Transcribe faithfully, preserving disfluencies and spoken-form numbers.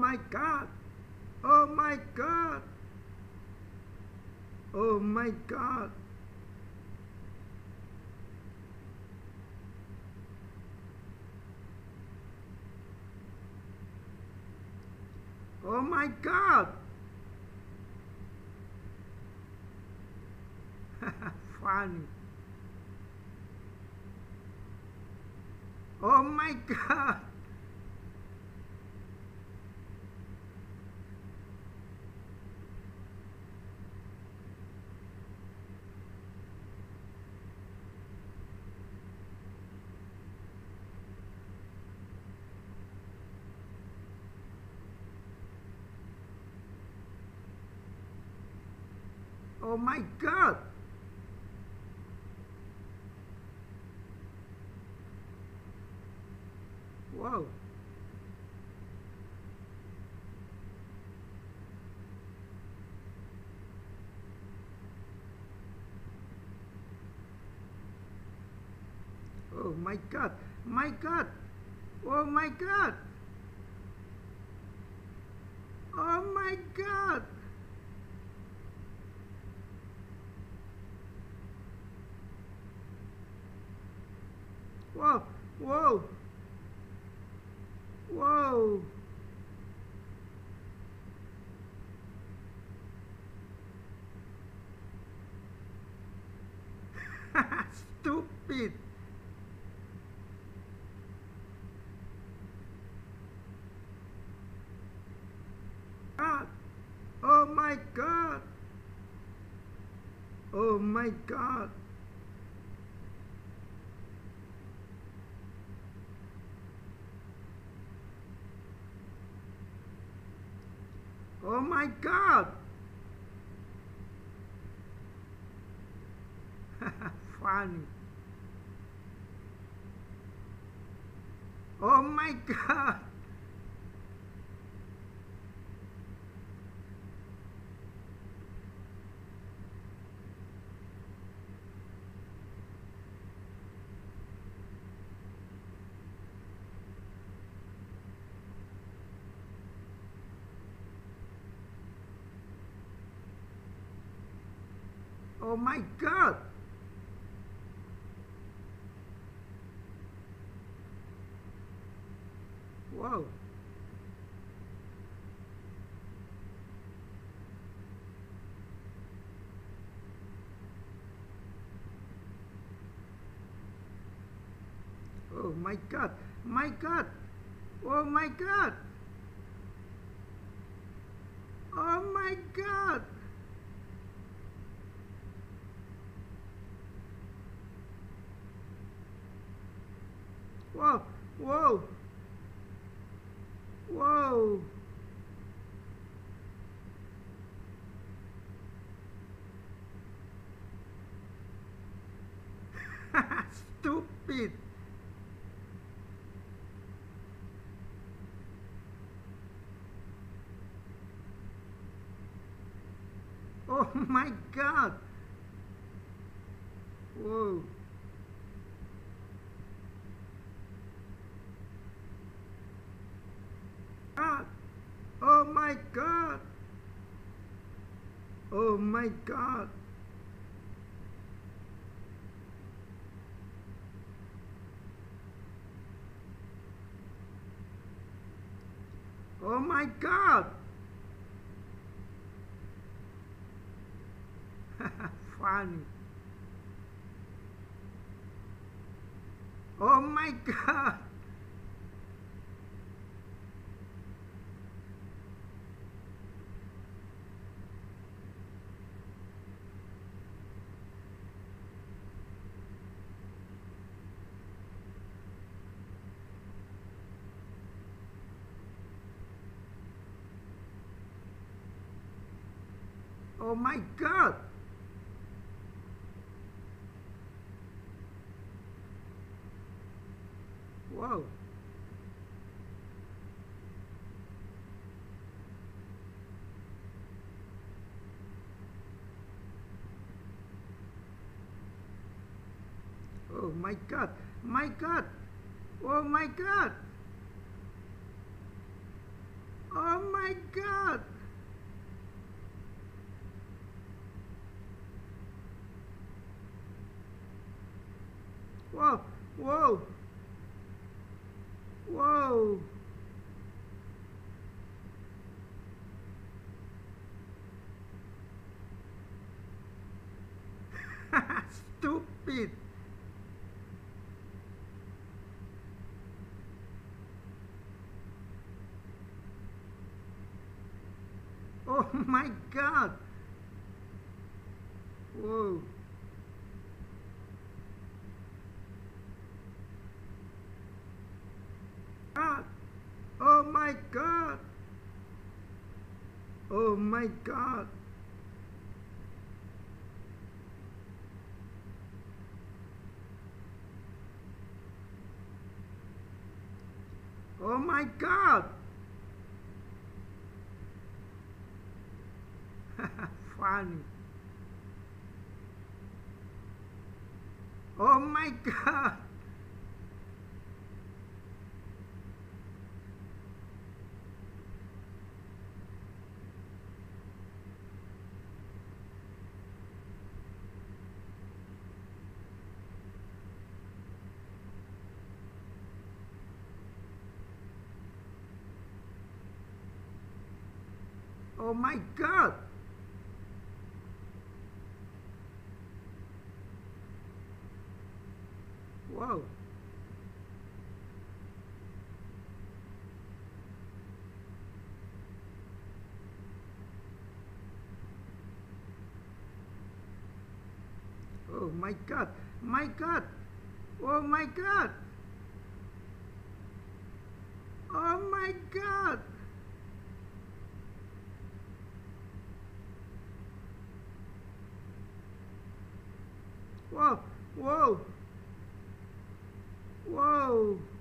my God! Oh my God! Oh my God! Oh my God! Funny. Oh my God! Oh my God! Whoa! Oh my God! My God! Oh my God! Oh my God! Whoa! Whoa! Whoa! Stupid! God! Oh my God! Oh my God! Oh my God! Funny. Oh my God! Oh my God! Whoa! Oh my God! My God! Oh my God! Oh my God! Whoa! Whoa! Whoa! Stupid! Oh my God! Whoa! God! Oh my God! Oh my God! Oh my God! Funny. Oh my God! Oh my God! Whoa! Oh my God! My God! Oh my God! Oh my God! Whoa! Whoa! Whoa! Stupid! Oh my God! Whoa! God! Oh my God! Oh my God! Oh my God! Funny. Oh my God! Oh my God! Whoa! Oh my God! My God! Oh my God! Oh my God! Whoa! Whoa! Whoa!